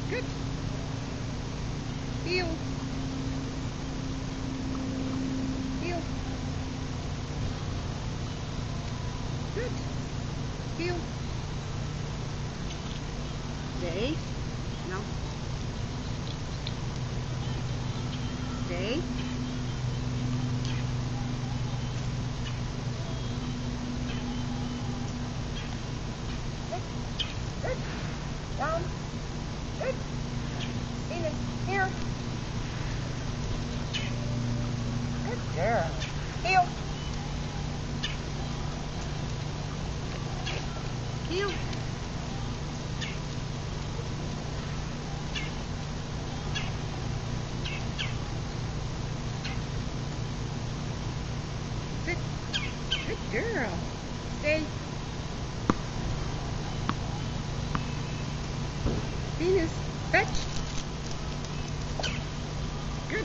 Good. Heel. Heel. Good. Heel. Stay. No. Stay. Good. Down. Good. Venus. Here. Good girl. Heel. Heel. Sit. Good girl. Stay. Venus, fetch. Good.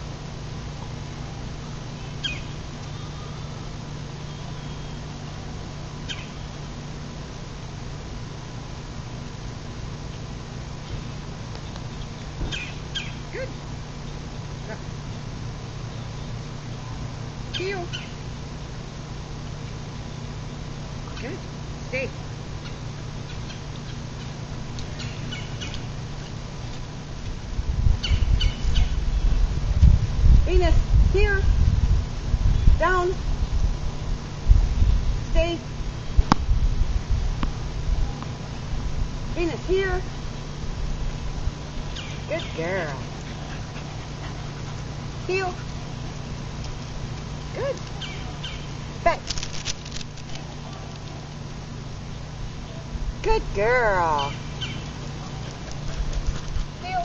Good. Go. Heel. Good. Stay. Venus, here. Down. Stay. Venus, here. Good girl. Heel. Good. Back. Good girl. Heel.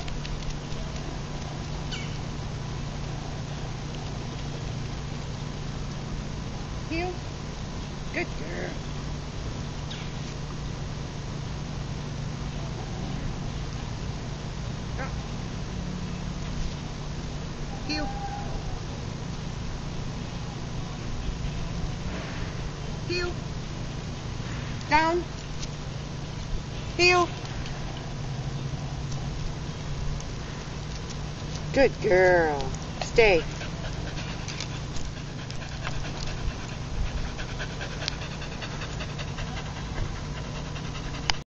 Heel. Good girl. Go. Heel. Heel. Down. Heel. Good girl. Stay.